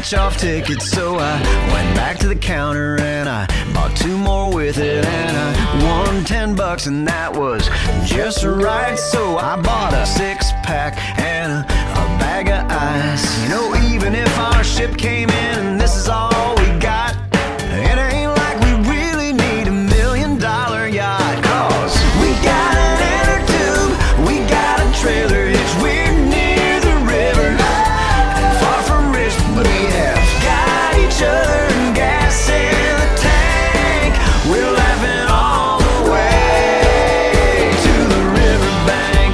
scratch-off ticket, so I went back to the counter and I bought 2 more with it, and I won $10, and that was just right. So I bought a 6-pack and a bag of ice. You know, even if our ship came in and this is all we got, it ain't like we really need $1 million yacht. 'Cause we got an inner tube, we got a trailer hitch, we're near the river and far from rich, but we have got each other and gas in the tank. We're laughing all the way to the riverbank.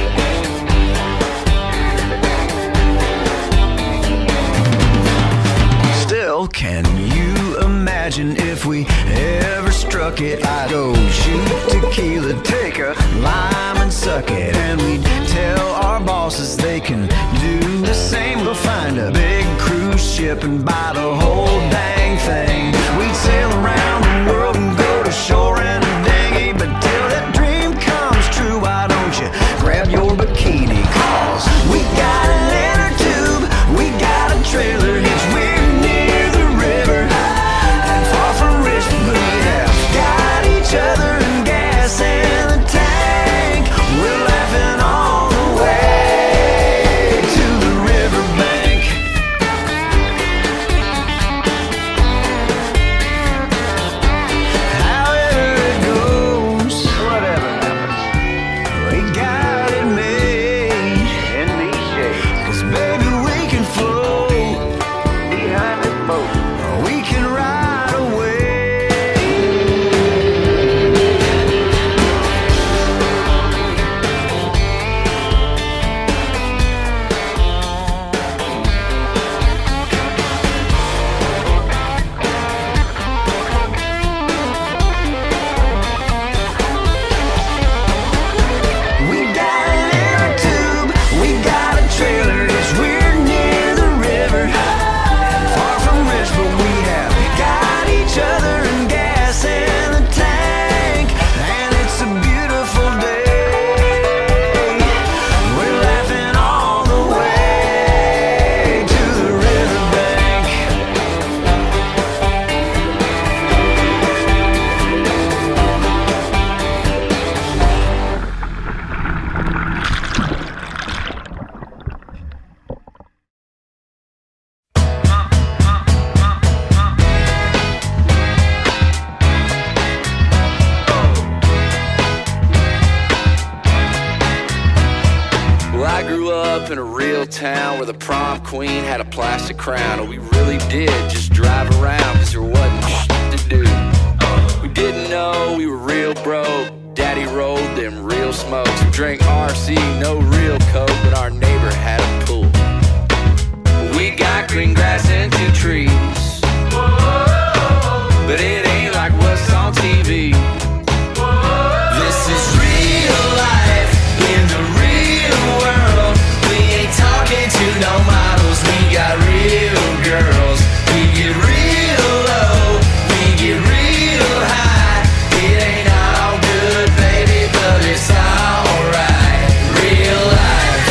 Still, can you imagine if we ever struck it? I'd go shoot tequila, take a lime and suck it, and we'd tell our bosses they can do the same. We'll find a big cruise ship and buy the whole dang thing. We'd sail around the world and go to shore in a dinghy, but till that dream comes true, why don't you grab your bikini? 'Cause we got an inner tube, we got a trailer hitch, we're near the river and far from rich, but we have got each other and gas in the tank. We're laughing all the way to the riverbank. However it goes, whatever happens, we got it made in these shades. 'Cause baby, we can float behind this boat, we can ride away. We got an inner tube, we got a trailer hitch, we're near the river and far from rich, but we have got each other and gas in the tank, and it's a beautiful day. We're laughing all the way to the riverbank. Well, I grew up in a real town where the prom queen had a plastic crown, and we really did just drive around 'cause there wasn't shit to do. We didn't know we were real broke. Daddy rolled them real smokes. We drank RC, no real Coke, but our neighbor had a pool. We got green grass and 2 trees, but it ain't like what's on TV. This is real life in the real world. We ain't talking to no models, we got real girls. We get real low, we get real high. It ain't all good, baby, but it's alright. Real life.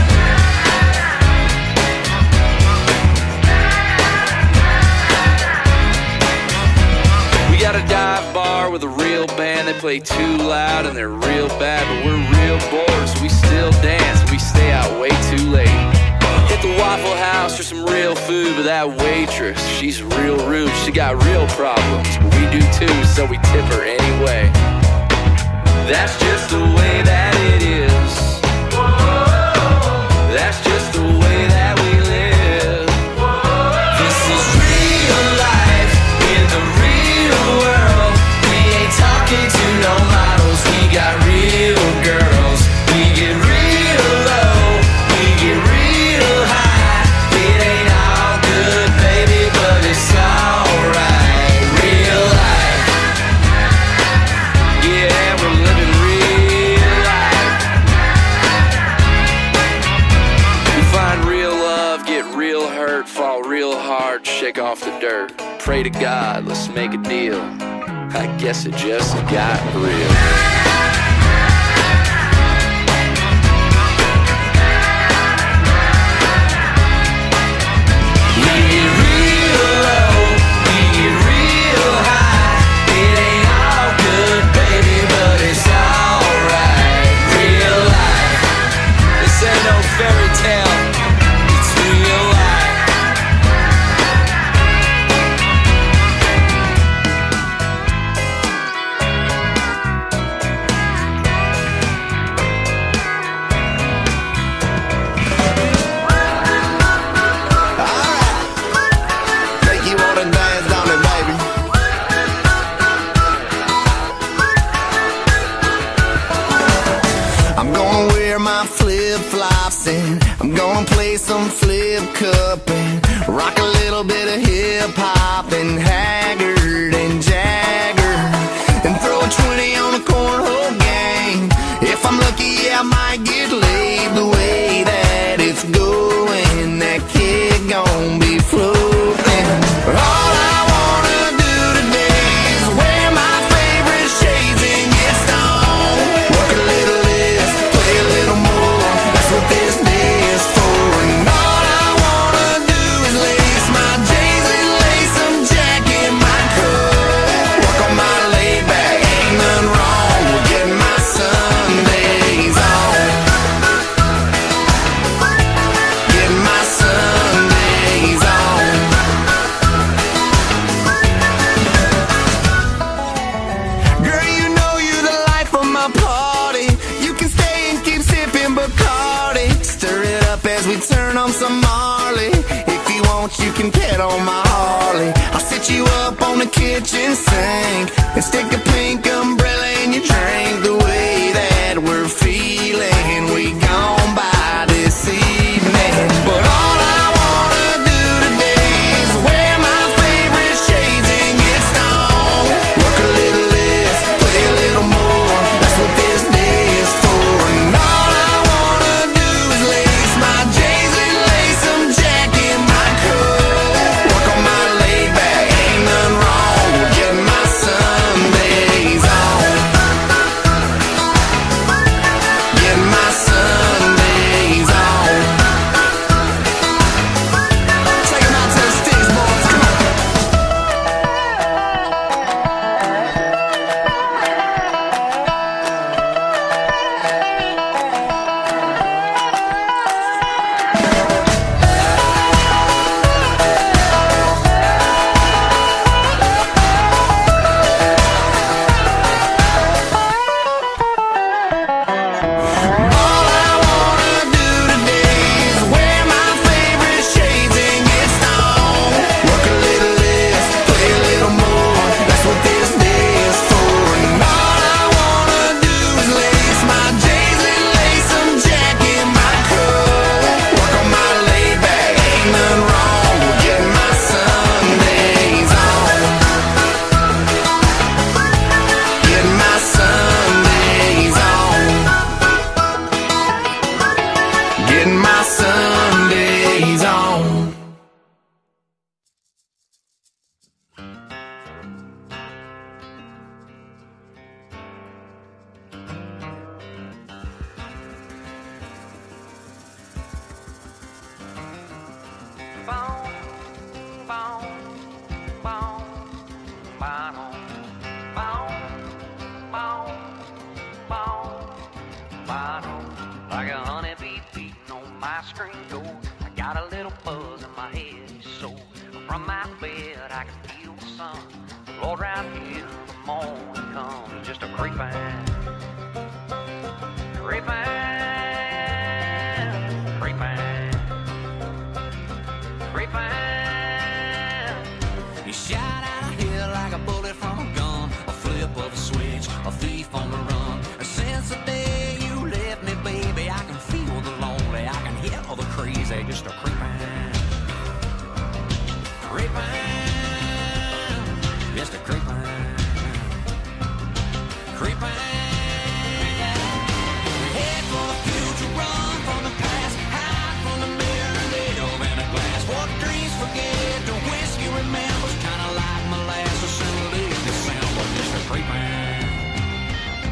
We got a dive bar with a real band. They play too loud and they're real bad, but we're real bored, so we still dance. We stay out way too late. Hit the Waffle House for some real food, but that waitress, she's real rude. She got real problems, but we do too, so we tip her anyway. That's just the way that it is. That's just the way that we live. This is real life in the real world. We ain't talking to no models, we got real girls. We get real low, we get real high. It ain't all good, baby, but it's alright. Real life. Yeah, we're living real life. We find real love, get real hurt, fall real hard, shake off the dirt. Pray to God, let's make a deal. I guess it just got real. We flip-flops and I'm gonna play some flip cup and rock a little bit of hip-hop and Haggard and Jagger and throw a 20 on the cornhole game. If I'm lucky, I might get laid. The way that it's going, that kid gon' be floating. All I wanna do today is wear my favorite shades and get stoned. Work a little less, play a little more. That's what this day is for. And all I wanna do is lace my J's and lace some Jack in my cup. Work on my laid back, ain't nothing wrong with getting my Sundays on. Getting my Sundays on. Girl, you know you're the life of my party. You can stay and keep sipping Bacardi. Stir it up as we turn on some Marley. If you want, you can pet on my Harley. I'll sit you up on the kitchen sink and stick a pink umbrella in your drink. The way that we're feeling, we gon' buy this evening. But all I wanna do today is wear my favorite shades and get stoned. Work a little less, play a little more. That's what this day is for. And all I wanna do is lace my J's and lace some Jack in my cup. Work on my laid back, ain't nothing wrong with getting my Sundays on. Getting my Sundays on. Take 'em out to the sticks, boys, come on. All I wanna do today is wear my favorite shades and get stoned. Work a little less, play a little more. That's what this day is for. And all I wanna do is lace my J's and lace some Jack in my cup. Work on my laid back, ain't nothing wrong with getting my Sundays on. Getting my Sundays on. Getting my Sundays on. Like a honeybee beating on my screen door. I got a little buzz in my head, so from my bed I can feel the sun. Lord, right here the morning comes, just a creeping, creeping, creeping, creeping. You shot out of here like a bullet from a gun, a flip of a switch, a thief on the run. Since the day you left me, baby, I can feel the lonely, I can hear all the crazy, just a creeping, creeping, just a creeping, creeping. Head for the future, run from the past, hide from the mirror, live in a glass. What dreams forget, the whiskey remembers, kinda like molasses in late December, just a creeping.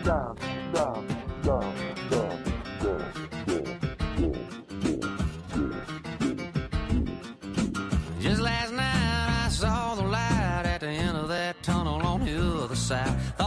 down, down, down, down, down, Just last night I saw the light at the end of that tunnel on the other side.